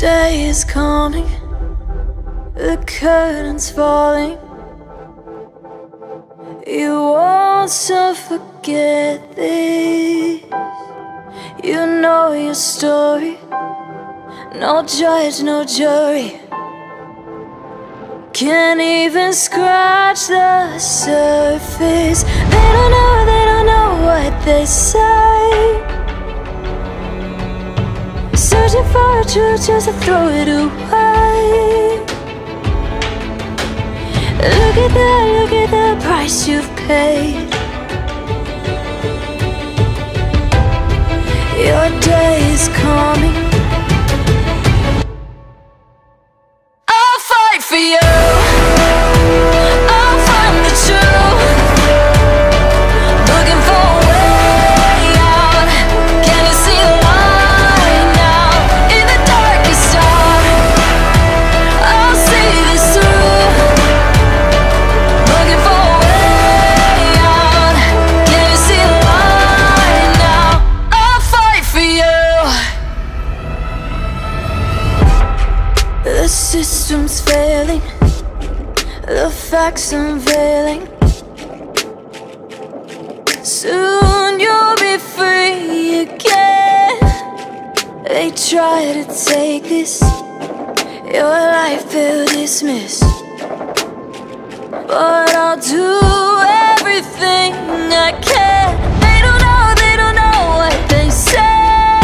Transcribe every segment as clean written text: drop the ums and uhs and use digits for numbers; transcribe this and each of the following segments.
day is coming, the curtain's falling. You won't so forget this. You know your story. No judge, no jury can't even scratch the surface. They don't know what they say. Searching for a truth just to throw it away. Look at the price you've paid. Your day is coming. I'll fight for you. I'll find the truth. Looking for a way out. Can you see the light now? In the darkest hour, I'll see this through. Looking for a way out. Can you see the light now? I'll fight for you. The system's failing, the facts unveiling. Soon you'll be free again. They try to take this, your life they'll dismiss, but I'll do everything I can. They don't know what they say.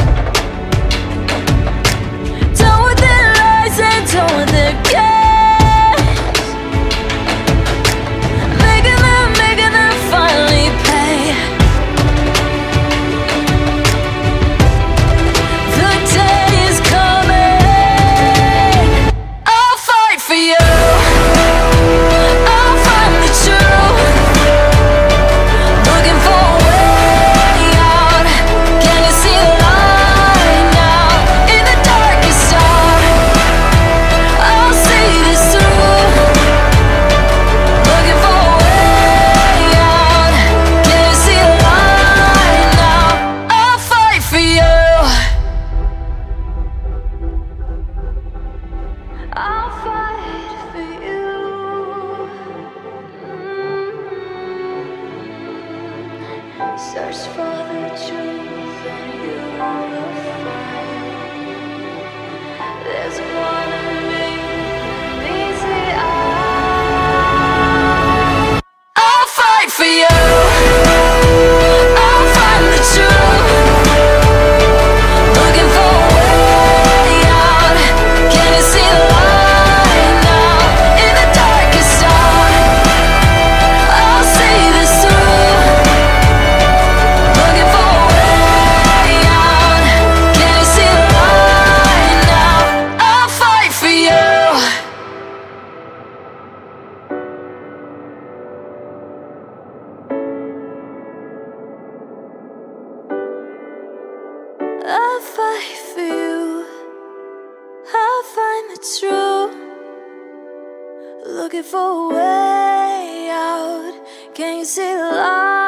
Done with their lies and done with their games. Making them finally pay. The day is coming. I'll fight for you. I'll find the truth. Looking for a way out. Can you see the light now? In the darkest hour, I'll see this through. Looking for a way out. Can you see the light now? I'll fight for you. I'll fight for you. Search for the truth and you will find. There's one in me, meets the eye. I'll fight for you. I'll find the truth. Looking for a way out. Can you see the light now? In the darkest hour, I'll see this through. Looking for a way out. Can you see the light now? I'll fight for you. I'll fight for you. I'll find the truth. Looking for a way out. Can you see the light?